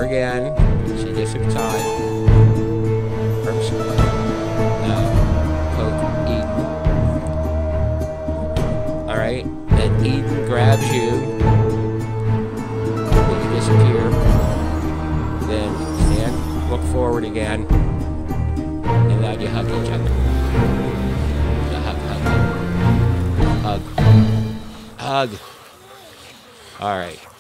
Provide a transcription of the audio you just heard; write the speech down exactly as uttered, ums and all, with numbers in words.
again. She gets excited. Arms. Uh, poke Eden. Alright. Then Eden grabs you. Then you disappear. Then stand, look forward again. And now you hug each other. You hug, hug, hug. Hug. Hug. Alright.